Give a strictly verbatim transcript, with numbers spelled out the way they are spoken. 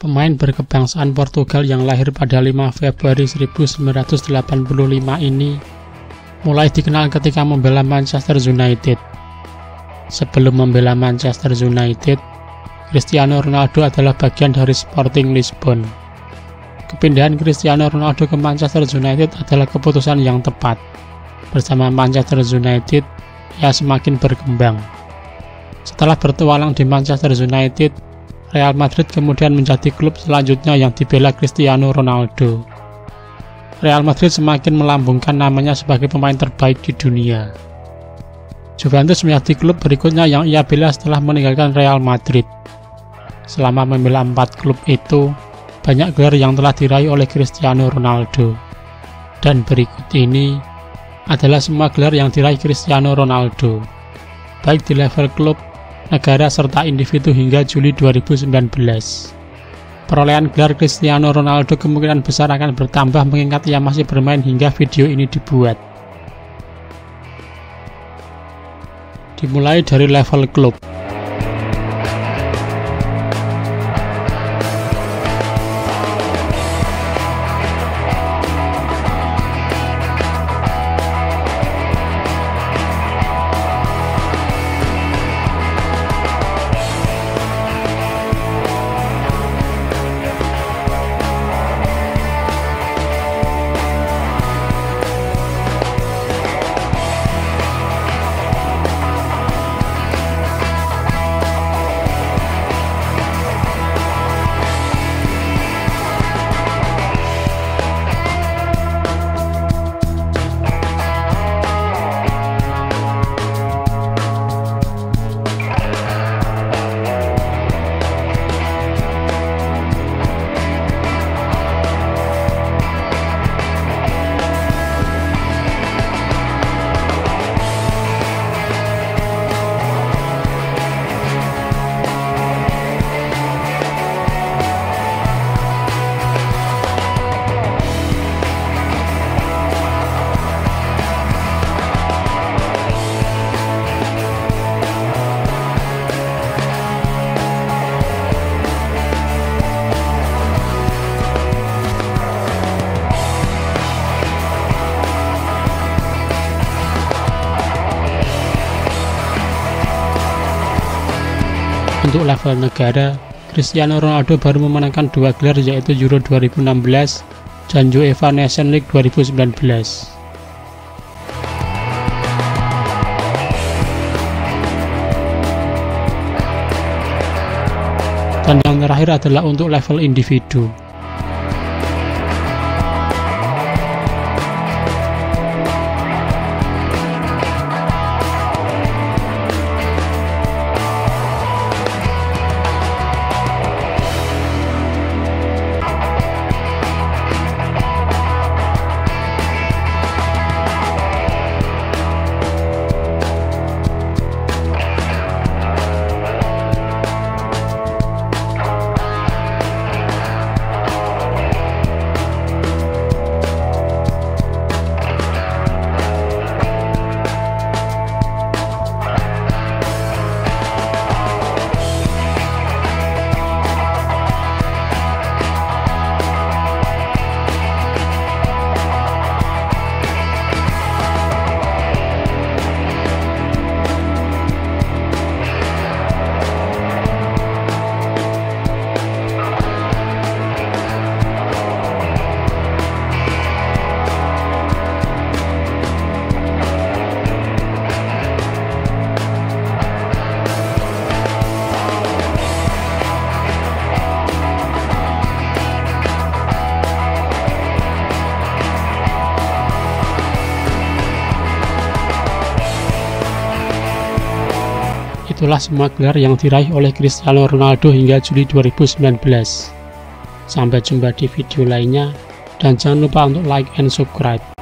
Pemain berkebangsaan Portugal yang lahir pada lima Februari seribu sembilan ratus delapan puluh lima ini mulai dikenal ketika membela Manchester United. Sebelum membela Manchester United, Cristiano Ronaldo adalah bagian dari Sporting Lisbon. Kepindahan Cristiano Ronaldo ke Manchester United adalah keputusan yang tepat. Bersama Manchester United, ia semakin berkembang. Setelah bertualang di Manchester United, Real Madrid kemudian menjadi klub selanjutnya yang dibela Cristiano Ronaldo. Real Madrid semakin melambungkan namanya sebagai pemain terbaik di dunia. Juventus menjadi klub berikutnya yang ia bela setelah meninggalkan Real Madrid. Selama membela empat klub itu, banyak gelar yang telah diraih oleh Cristiano Ronaldo. Dan berikut ini adalah semua gelar yang diraih Cristiano Ronaldo, baik di level klub, negara, serta individu hingga Juli dua ribu sembilan belas. Perolehan gelar Cristiano Ronaldo kemungkinan besar akan bertambah mengingat ia masih bermain hingga video ini dibuat. Dimulai dari level klub. Untuk level negara, Cristiano Ronaldo baru memenangkan dua gelar yaitu Euro dua ribu enam belas dan UEFA Nations League dua ribu sembilan belas. Dan yang terakhir adalah untuk level individu. Itulah semua gelar yang diraih oleh Cristiano Ronaldo hingga Juli dua ribu sembilan belas. Sampai jumpa di video lainnya, dan jangan lupa untuk like and subscribe.